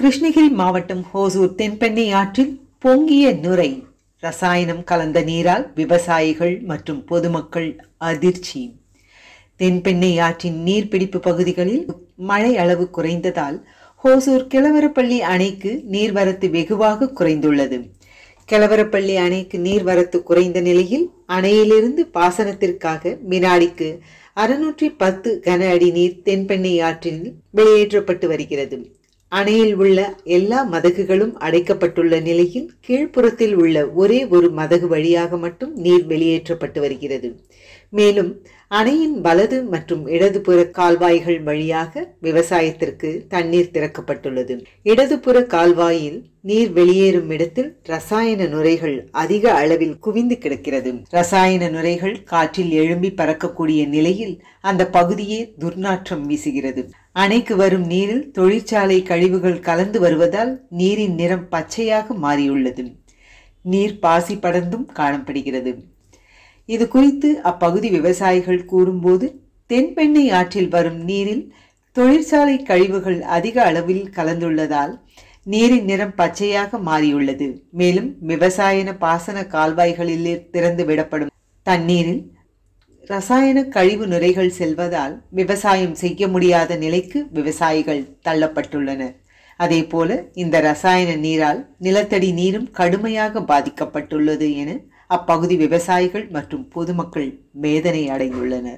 கிருஷ்ணகிரி மாவட்டம் ஹோசூர் தென்பெண்ணை ஆற்றில் பொங்கிய நுரை. ரசாயனம் கலந்த நீரால் விவசாயிகள் மற்றும் பொதுமக்கள் அதிர்ச்சி. தென்பெண்ணை ஆற்றின் நீர்பிடிப்பு பகுதிகளில் மழை அளவு குறைந்ததால் ஹோசூர் கிழவரப்பள்ளி அணைக்கு நீர்வரத்து வெகுவாக குறைந்துள்ளது. கிழவரப்பள்ளி அணைக்கு நீர்வரத்து குறைந்த நிலையில் அணையிலிருந்து பாசனத்திற்காக வினாடிக்கு 610 கன அடி நீர் தென்பெண்ணை ஆற்றில் வெளியேற்றப்பட்டு வருகிறது. அணையில் உள்ள எல்லா மதகுகளும் அடைக்கப்பட்டுள்ள நிலையில் கீழ்ப்புறத்தில் உள்ள ஒரே ஒரு மதகு வழியாக மட்டும் நீர் வெளியேற்றப்பட்டு வருகிறது. மேலும் அணையின் வலது மற்றும் இடதுபுற கால்வாய்கள் வழியாக விவசாயத்திற்கு தண்ணீர் திறக்கப்பட்டுள்ளது. இடதுபுற கால்வாயில் நீர் வெளியேறும் இடத்தில் ரசாயன நுரைகள் அதிக அளவில் குவிந்து கிடக்கிறது. ரசாயன நுரைகள் காற்றில் எழும்பி பறக்கக்கூடிய நிலையில் அந்த பகுதியே துர்நாற்றம் வீசுகிறது. அணைக்கு வரும் நீரில் தொழிற்சாலை கழிவுகள் கலந்து வருவதால் நீரின் நிறம் பச்சையாக மாறியுள்ளது. நீர் பாசி படர்ந்தும் காணப்படுகிறது. இது குறித்து அப்பகுதி விவசாயிகள் கூறும்போது, தென்பெண்ணை ஆற்றில் வரும் நீரில் தொழிற்சாலை கழிவுகள் அதிக அளவில் கலந்துள்ளதால் நீரின் நிறம் பச்சையாக மாறியுள்ளது. மேலும் விவசாய பாசன கால்வாய்களில் திறந்து விடப்படும் தண்ணீரில் ரசாயன கழிவு நுரைகள் செல்வதால் விவசாயம் செய்ய முடியாத நிலைக்கு விவசாயிகள் தள்ளப்பட்டுள்ளனர். அதேபோல இந்த ரசாயன நீரால் நிலத்தடி நீரும் கடுமையாக பாதிக்கப்பட்டுள்ளது என அப்பகுதி விவசாயிகள் மற்றும் பொதுமக்கள் வேதனை அடைந்துள்ளனர்.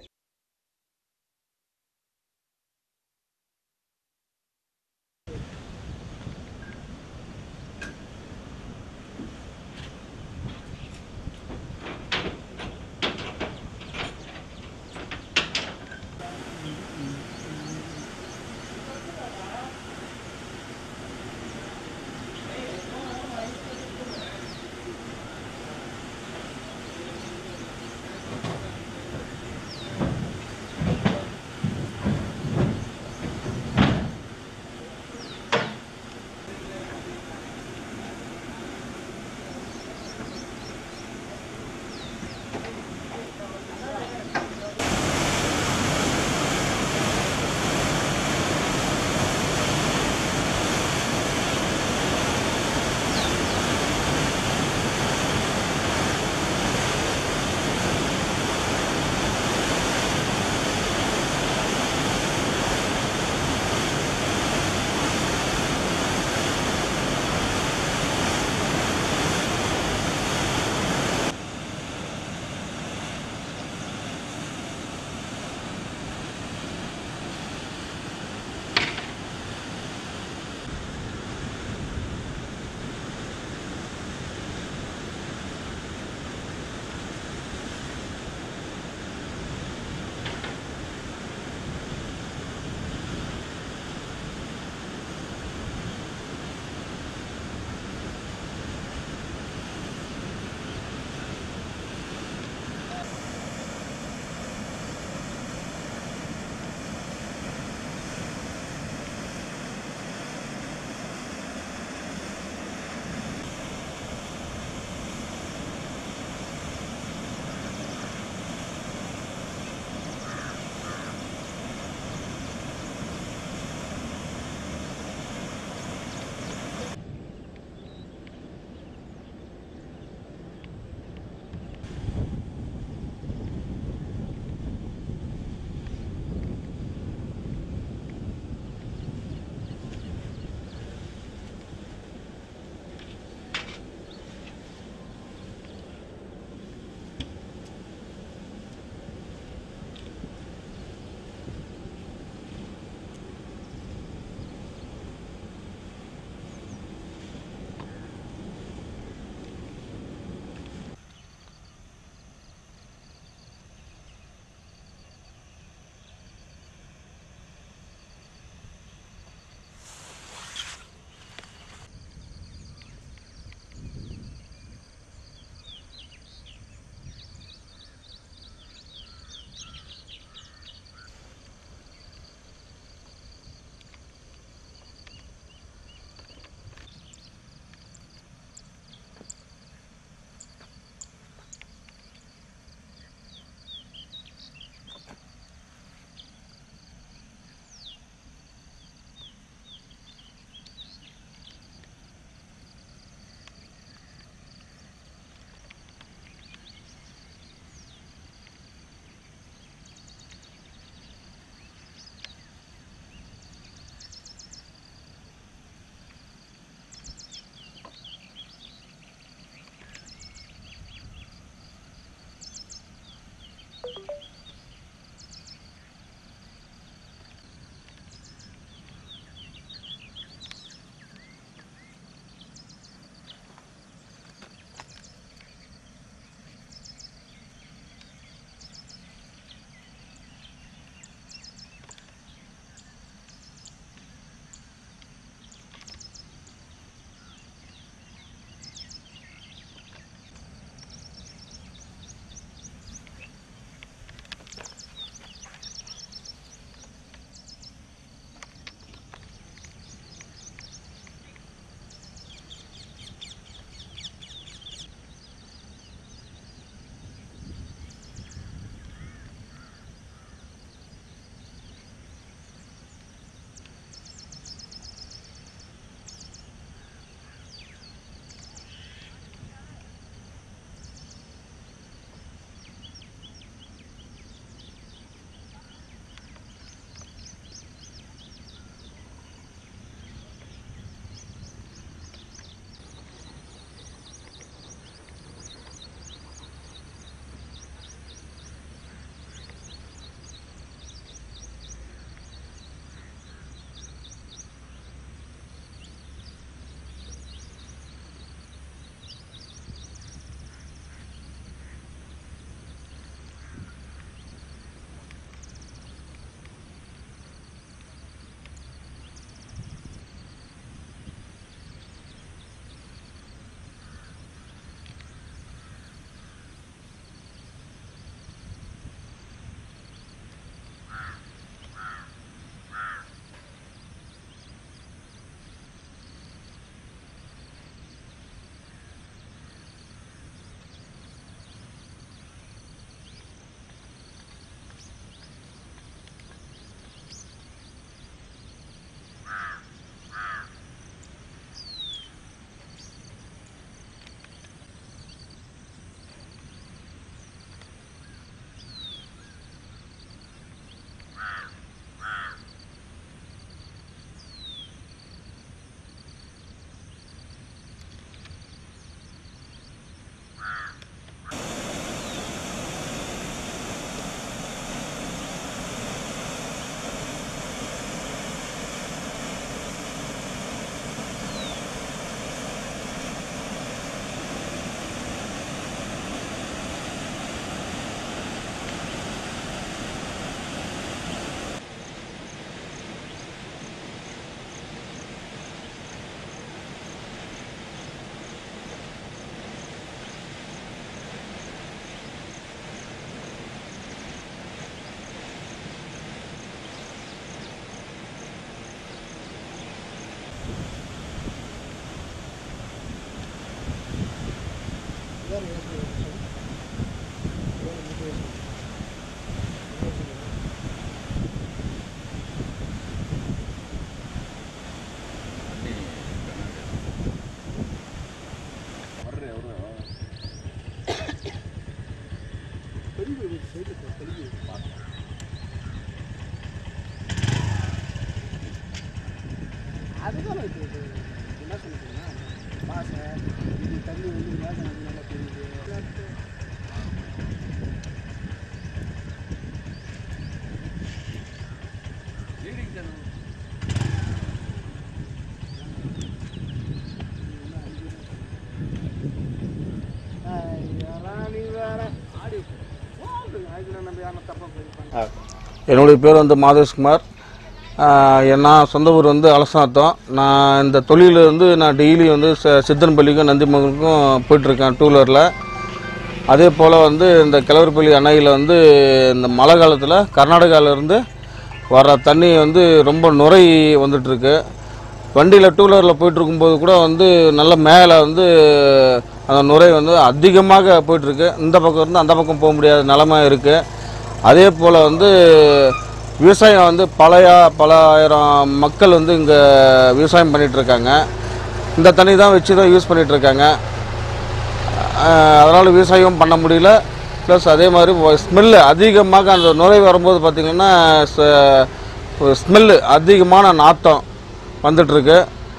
என்னுடைய பேர் வந்து மாதேஷ்குமார். நான் சொந்த ஊர் வந்து அலசாத்தம். நான் இந்த தொழில் வந்து நான் டெய்லி வந்து சித்தன்பள்ளிக்கும் நந்திமங்கலுக்கும் போயிட்டுருக்கேன் டூ வீலரில். அதே போல் வந்து இந்த கிழவரப்பள்ளி அணையில் வந்து இந்த மழை காலத்தில் கர்நாடகாவிலேருந்து வர்ற தண்ணி வந்து ரொம்ப நுரை வந்துட்டுருக்கு. வண்டியில் டூ வீலரில் போயிட்டுருக்கும்போது கூட வந்து நல்ல மேலே வந்து அந்த நுரை வந்து அதிகமாக போயிட்டுருக்கு. இந்த பக்கம் இருந்து அந்த பக்கம் போக முடியாத நிலமை இருக்குது. அதே போல் வந்து விவசாயம் வந்து பல ஆயிரம் மக்கள் வந்து இங்கே விவசாயம் பண்ணிகிட்ருக்காங்க. இந்த தண்ணி தான் வச்சு தான் யூஸ் பண்ணிகிட்ருக்காங்க. அதனால் விவசாயம் பண்ண முடியல. ப்ளஸ் அதே மாதிரி ஸ்மெல்லு அதிகமாக அந்த நுரை வரும்போது பார்த்திங்கன்னா ஸ்மெல்லு அதிகமான நாற்றம் வந்துட்டுருக்கு.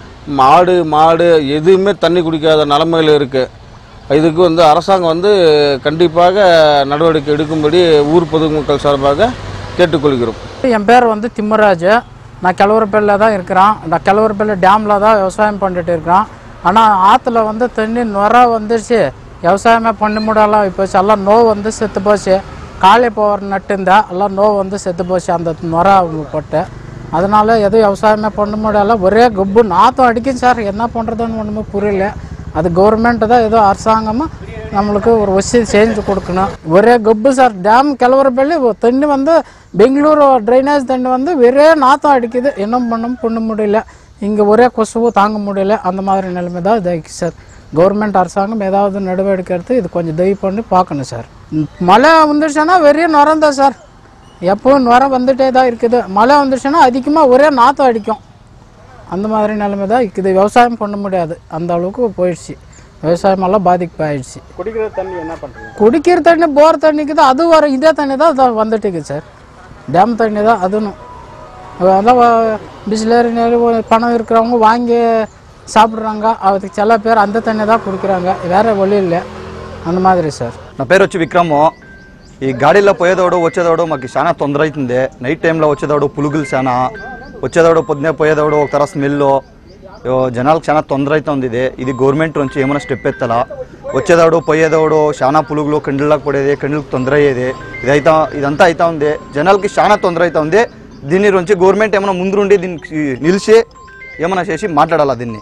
மாடு எதுவுமே தண்ணி குடிக்காத நிலமையில் இருக்குது. இதுக்கு வந்து அரசாங்கம் வந்து கண்டிப்பாக நடவடிக்கை எடுக்கும்படி ஊர் பொதுமக்கள் சார்பாக கேட்டுக்கொள்கிறோம். என் பேர் வந்து திம்மராஜ். நான் கிழவரப்பள்ளியில் தான் இருக்கிறேன். நான் கிழவரப்பள்ளி டேமில் தான் விவசாயம் பண்ணிட்டு இருக்கிறேன். ஆனால் ஆற்றுல வந்து தண்ணி நுரை வந்துருச்சு. விவசாயமே பண்ண முடியல. இப்போ எல்லாம் நோவு வந்து செத்து போச்சு. காலை போகிற நட்டுந்தா எல்லாம் நோவு வந்து செத்து போச்சு அந்த நுரை போட்டு. அதனால் எதுவும் விவசாயமே பண்ண முடியல. ஒரே கப்பு நாற்றம் அடிக்கும் சார். என்ன பண்ணுறதுன்னு ஒன்றுமே புரியல. அது கவர்மெண்ட்டு தான் ஏதோ அரசாங்கமாக நம்மளுக்கு ஒரு வசதி செஞ்சு கொடுக்கணும். ஒரே கப்பு சார். டேம் கிழவரப்பள்ளி தண்ணி வந்து பெங்களூரு ட்ரைனேஜ் தண்ணி வந்து ஒரே நாற்றம் அடிக்குது. என்ன பண்ண முடியல. இங்கே ஒரே கொசுவு தாங்க முடியல. அந்த மாதிரி நிலைமை தான் இதாகி சார். கவர்மெண்ட் அரசாங்கம் ஏதாவது நடவடிக்கை எடுத்து இது கொஞ்சம் தயவு பண்ணி பார்க்கணும் சார். மழை வந்துடுச்சுன்னா வெறிய நுரந்தான் சார். எப்பவும் நுரம் வந்துட்டே தான் இருக்குது. மழை வந்துடுச்சுன்னா அதிகமாக ஒரே நாற்றம் அடிக்கும். அந்த மாதிரி நிலைமை தான் இருக்குது. விவசாயம் பண்ண முடியாது. அந்த அளவுக்கு போயிடுச்சு. விவசாயமெல்லாம் பாதிப்பாயிடுச்சு. குடிக்கிற தண்ணி என்ன பண்ணுறீங்க? குடிக்கிற தண்ணி போர் தண்ணிக்கு தான் அது வரும். இதே தண்ணி தான் வந்துட்டு இருக்குது சார். டேம் தண்ணி தான் அதுவும். அதான் பிஸ்லரி பணம் இருக்கிறவங்க வாங்கி சாப்பிட்றாங்க. அதுக்கு சில பேர் அந்த தண்ணி தான் குடிக்கிறாங்க. வேறு வழி இல்லை. அந்த மாதிரி సార్. నా పేరు వచ్చి విక్రమ్. ఈ గాడిలో పోయేదోడు వచ్చేదోడు మాకు చాలా తొందర అవుతుంది. నైట్ టైంలో వచ్చేదోడు పులుగులు చాలా వచ్చేదోడు పొద్దునే పోయేదోడు ఒక తర స్మెల్ జనాలకు చాలా తొందర అవుతుంది. ఇది గవర్నమెంట్ నుంచి ఏమైనా స్టెప్ ఎత్తాలా? వచ్చేదోడు పోయేదోడు చాలా పులుగులు కండ్లకు పడేది, కండ్లకు తొందర అయ్యేది. ఇదంతా అవుతా ఉంది. జనాలకి చాలా తొందర అవుతా ఉంది. దీని నుంచి గవర్నమెంట్ ఏమైనా ముందుండి దీనికి నిలిచి ఏమైనా చేసి మాట్లాడాలా? దీన్ని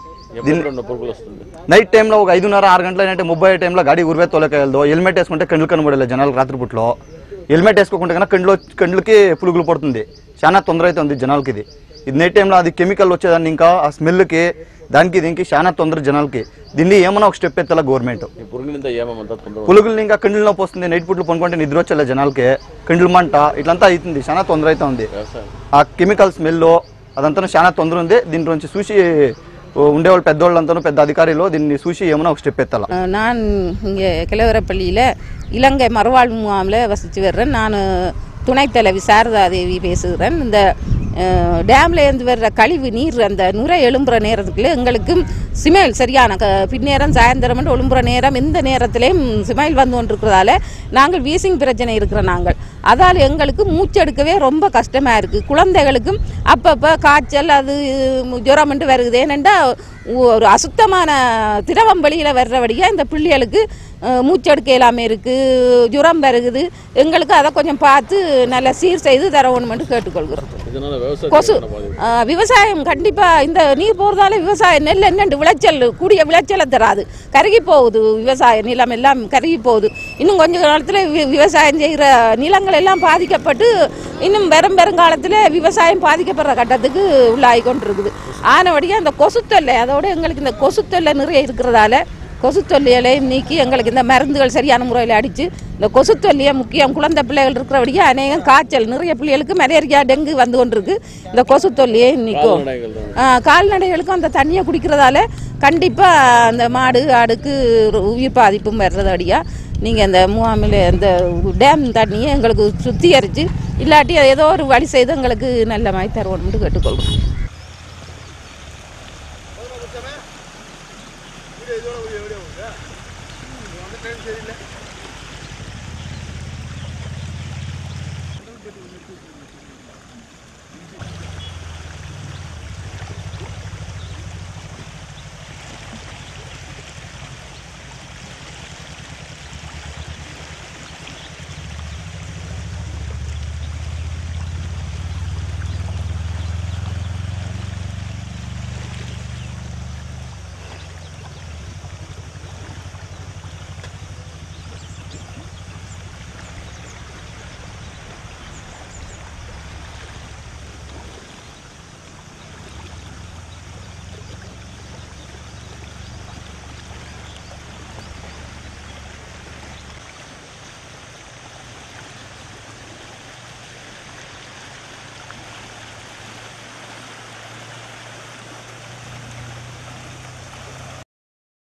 నైట్ టైంలో ఒక 5:30-6 గంటల అంటే 30 టైంలో గాడి ఉరివే తోలకెళ్దో. హెల్మెట్ వేసుకుంటే కండ్లు కనబడలేదు జనాలకు రాత్రిపూట్లో. హెల్మెట్ వేసుకోకుంటే కన్నా కండ్లకి పులుగులు పడుతుంది. చాలా తొందర అవుతుంది జనాలకి. ఇది నైట్ టైంలో అది కెమికల్ వచ్చేదాన్ని ఇంకా ఆ స్మెల్కి దానికి దీనికి చాలా తొందర జనాలకి. దీన్ని ఏమన్నా ఒక స్టెప్ ఎత్తాలా గవర్నమెంట్? పులుగులు ఇంకా కండ్లు నొప్పి వస్తుంది. నైట్ పూట్లు పనుకుంటే నిద్ర వచ్చేలా జనాలకి. కండ్లు మంట ఇట్లంతా అవుతుంది. చాలా తొందర అవుతా ఉంది. ఆ కెమికల్ స్మెల్ అదంతా చాలా తొందర ఉంది. దీని నుంచి చూసి ఉండేవాళ్ళు పెద్దవాళ్ళంతా పెద్ద అధికారులు దీన్ని చూసి ఏమైనా ఒక స్టెప్ ఎత్తాలా? நான் இங்கே கிழவரப்பள்ளியில் இலங்கை மறுவாழ்வு முகாமில் வசித்து வர்றேன். நான் துணைத் தலைவி சாரதாதேவி பேசுகிறேன். இந்த டேமில் இருந்து வர்ற கழிவு நீர் அந்த நுரை எழும்புற நேரத்துக்குள்ளே எங்களுக்கு சிமைல் சரியான பின்னேரம் சாயந்தரம் எழும்புற நேரம் இந்த நேரத்திலேயும் சிமைல் வந்து கொண்டிருக்கிறதால நாங்கள் வீசிங் பிரச்சனை இருக்கிற நாங்கள் அதால் எங்களுக்கு மூச்செடுக்கவே ரொம்ப கஷ்டமாக இருக்குது. குழந்தைகளுக்கும் அப்பப்போ காய்ச்சல் அது ஜுரம்ன்ட்டு வருகுது. ஏனெண்டா ஒரு அசுத்தமான திரவம் வெளியில் வர்றபடியாக இந்த பிள்ளைகளுக்கு மூச்செடுக்க எல்லாமே இருக்குது, ஜுரம் வருகுது. எங்களுக்கு அதை கொஞ்சம் பார்த்து நல்லா சீர் செய்து தரணுமென்று கேட்டுக்கொள்கிறோம். கொசு விவசாயம் கண்டிப்பாக இந்த நீர் போகிறதால விவசாயம் நெல் என்னென்று விளைச்சல் கூடிய விளைச்சலை தராது, கருகி போகுது. விவசாய நிலம் எல்லாம் கருகி போகுது. இன்னும் கொஞ்ச காலத்தில் விவசாயம் செய்கிற நிலங்கள் எல்லாம் பாதிக்கப்பட்டு இன்னும் வருங்காலத்தில் விவசாயம் பாதிக்கப்படுற கட்டத்துக்கு உள்ளாகி கொண்டு இருக்குது. ஆனபடியாக அந்த கொசு தொல்லை, அதோட எங்களுக்கு இந்த கொசு தொல்லை நிறைய இருக்கிறதால கொசு தொல்லியலையும் நீக்கி எங்களுக்கு இந்த மருந்துகள் சரியான முறையில் அடித்து இந்த கொசு தொல்லியை முக்கியம். குழந்தை பிள்ளைகள் இருக்கிறபடியே அநேகம் காய்ச்சல், நிறைய பிள்ளைகளுக்கு மலேரியா டெங்கு வந்து கொண்டு இருக்கு. இந்த கொசு தொல்லியை நீக்கும். கால்நடைகளுக்கும் அந்த தண்ணியை குடிக்கிறதால கண்டிப்பாக அந்த மாடு ஆடுக்கு உயிர் பாதிப்பும் வர்றதடியாக நீங்கள் அந்த முகாமில் அந்த டேம் தண்ணியை எங்களுக்கு சுத்திகரித்து இல்லாட்டி ஏதோ ஒரு வழி செய்து எங்களுக்கு நல்ல மாதிரி தருவோம்னு கேட்டுக்கொள்கிறோம்.